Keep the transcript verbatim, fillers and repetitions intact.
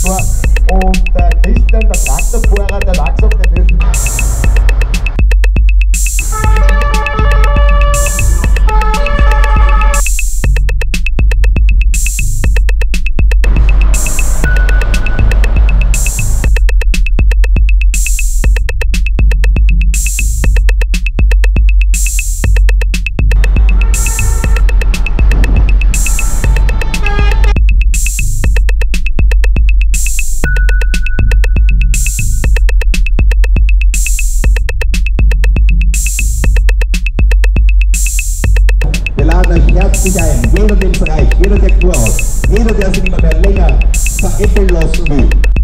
war. Und der Christian, der Traktorfahrer, der hat gesagt, der dürfen. Herzlich ein, jeder den Bereich, jeder der Kur hat, jeder der sich nicht mehr länger veräppeln lassen will.